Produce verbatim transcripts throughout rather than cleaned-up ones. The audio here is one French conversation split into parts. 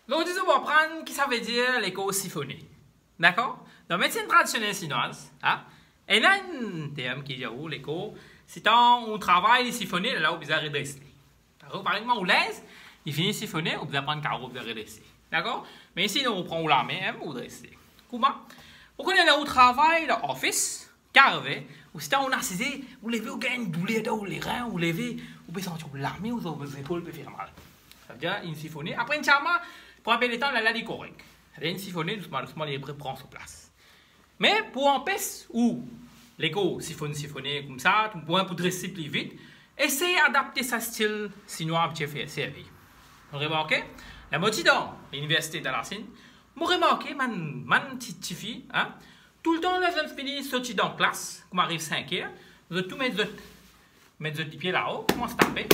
Donc, disons, on va prendre qui ça veut dire l'écho siphonné. D'accord? Dans la médecine traditionnelle chinoise, hein, il y a un terme qui dit où l'écho, c'est quand on travaille les siphonnés, là, on peut redresser. D'accord? Par exemple, on laisse, il finit siphonné, on peut prendre un carreau, on peut redresser. D'accord? Mais ici, on prend la main, on peut redresser. Comment? Pour qu'on ait là où travail, l'office, carré, ou si on a assisé, vous levez, vous gagnez une douleur dans les reins, vous levez, vous pouvez sentir l'armée, vous avez les épaules, vous pouvez faire mal. Ça veut dire une siphonnée. Après, une chama, pour un peu de temps, la est correcte. Elle a une siphonnée, doucement, doucement, elle prend sa place. Mais pour empêcher ou l'écho siphonne, siphonner comme ça, pour pour dresser plus vite, essayez d'adapter sa style chinois à faire servir. Vous remarquez? La moitié dans l'université de la Chine, vous remarquez, man, man, petite fille, hein, tout le temps, les jeunes filles sortent dans la classe, comme arrive cinq heures, vous tout mettre mettre les pieds là-haut, commence à taper.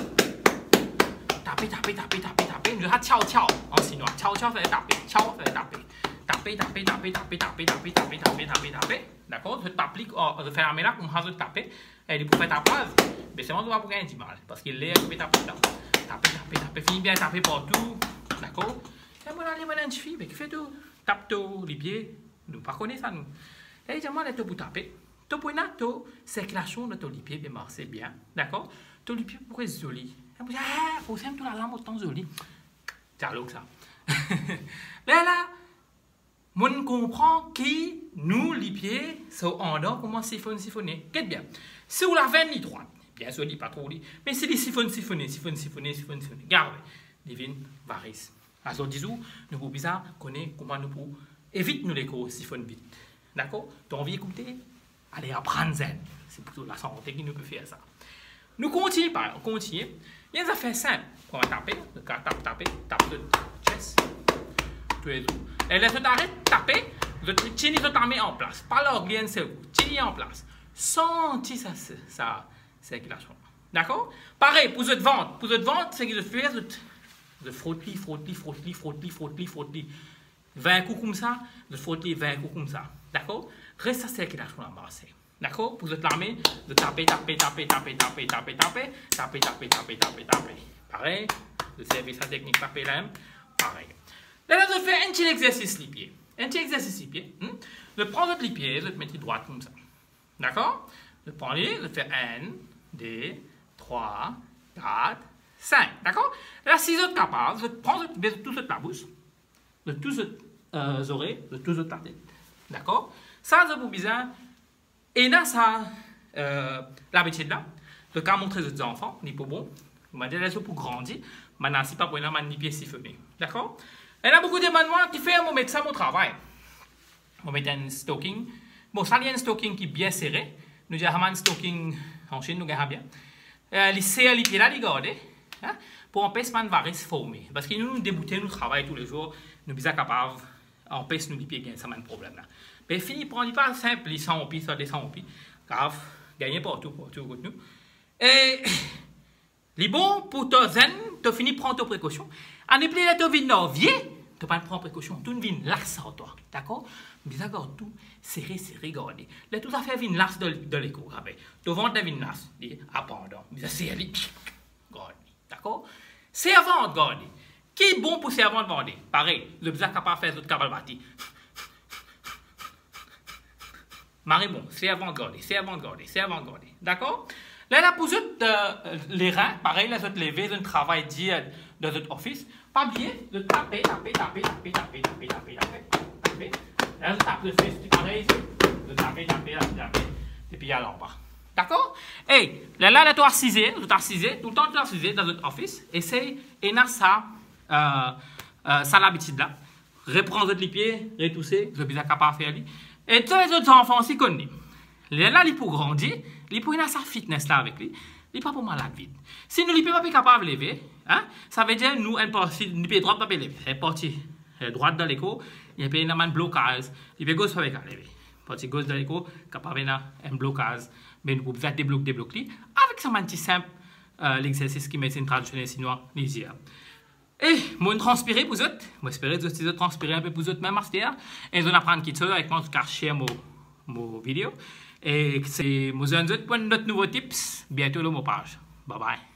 Taper, taper, taper, taper, taper. Je dis ciao, ciao en chinois. Ciao, ciao, ça veut taper. Ciao, ça veut taper. Taper, taper, taper, taper, taper, taper, taper, taper, taper, taper. D'accord? Je t'applique, je fais la main là, comme ça, je taper. Et pour faire ta place, mais c'est moi qui va pour gagner du mal. Parce qu'il est taper, taper, taper. Taper, taper, taper. Finis bien taper partout. D'accord? Et moi, là, les malins de filles, qui fait tout. Tape tout, les pieds. Nous ne connaissons pas ça, nous. Et dis-moi, là, tu peux taper. Tu peux la circulation de ton pied, bien marcher bien. D'accord? Ton pied pour être joli. Ah, faut sempre tout la lampe autant joli. C'est alors que ça. Là, là, on comprend qui nous, les pieds, sont en dehors, comment siphonner, siphonner. Qu'est-ce bien? Si on la veine, droite, bien sûr, pas trop, mais c'est les siphonner, siphonner, siphonner, siphonner, siphonner, siphonner. Regardez, les veines varissent. Alors, disons, nous pouvons bizarre connaître comment nous pouvons éviter nous les cours siphonner vite. D'accord? Tu as envie d'écouter? Allez, apprendre zen. C'est plutôt la santé qui nous peut faire ça. Nous continuons par continuer. Il y a des affaires simples. On va taper, le cas tape, taper, tape le chest. Tous les autres. Et là, tu t'arrêtes, taper, tu tiens ta main en place. Pas l'organe, c'est vous. Tiens en place. Sentez sa, sa circulation. D'accord? Pareil, pour votre ventre. Pour votre ventre, c'est que je fais, je frotte, frotte, frotte, frotte, frotte, frotte. vingt coups comme ça, je frotte vingt coups comme ça. D'accord? Reste sa circulation en bas. D'accord? Pour votre armée, de taper, taper, taper, taper, taper, taper, taper, taper, taper, taper, taper, taper. Pareil, de servir sa technique taper là, pareil. Là, je fais un petit exercice les pieds. Un petit exercice les pieds. Hmm? Je prends votre les pieds, je le mets droite comme ça. D'accord? Je prends les, je fais un, deux, trois, quatre, cinq. D'accord? Là, si vous êtes capable, je prends tout cette la bouche, de tous les oreilles, de tous les têtes. D'accord? Ça, c'est pour bizarre. Et là, ça, euh, l'habitude là, de quand montrer aux enfants, ni pour bon, on va dire là, pour grandir, maintenant, c'est pas pour une main ni pied siphonné. D'accord? Et là, beaucoup de manuels qui fait, on met ça mon travail. On met un stocking. Bon, ça, il y a un stocking qui est bien serré. Nous avons un stocking en Chine, nous avons bien. Euh, les serres, les pieds là, les garder, hein, pour empêcher man varice former. Parce que nous, nous débutons, nous travaillons tous les jours, nous sommes capables d'empêcher nous les pieds gagner, ça un problème là. Mais fini, prendre pas simple, les cent pieds, ça descend au pied. Grave, gagner partout, partout, partout. Et les bons pour toi zen, tu finis prendre tes précautions. En plus, là, tu vis vieux, tu pas prendre précaution. Tu ne vis lasse en toi, d'accord? Mais d'accord, tout serré, serré, gardé. Là, tout ça fait une lasse de l'écho, tu vends ta vie lasse, abandon. Mais ça, c'est allé, gardé, d'accord? C'est avant de garder. Qui est bon pour servant de vendre? Pareil, le bizarre capable de faire d'autres cabanes bâties. Marie bon, c'est avant-garde, c'est avant-garde, c'est avant-garde. D'accord? Là, là, pour euh, les reins, pareil, là, vous levez, un travail dit dans votre office. Pas oublier de taper, taper, taper, taper, taper, taper, taper, taper, taper. Là, vous tapez le fesse, c'est pareil, de taper, taper, taper, taper, et puis alors en bas. D'accord? Et là, là, là, tu as assisé, tu as assisé, tout le temps tu as assisé dans votre office, essaye, et là, ça, euh, euh, ça l'habitude là. Reprendre votre pied, retousser, vous êtes bien capable de faire. Et tous les autres enfants aussi connaissent. Là, ils peuvent grandir, ils peuvent avoir sa fitness là avec lui. Ils ne sont pas pour malade vite. Si nous ne sommes pas capables de lever, hein, ça veut dire que nous, nous pouvons droite pas lever. C'est parti droite dans l'écho, il y a un blocage. Il peut gauche pas lever. Parti gauche dans l'écho, capable d'avoir un blocage. Mais nous pouvons faire débloquer, débloquer. Avec ce petit simple, euh, l'exercice qui médecine traditionnelle chinoise, les et moi, transpirer pour vous, moi, j'espère que vous transpirer un peu pour vous, même master. Et vous apprendre qui ça avec moi, je vais share mon, mon vidéo. Et c'est, moi, je vous donne de nouveaux tips. Bientôt, dans mon page. Bye bye.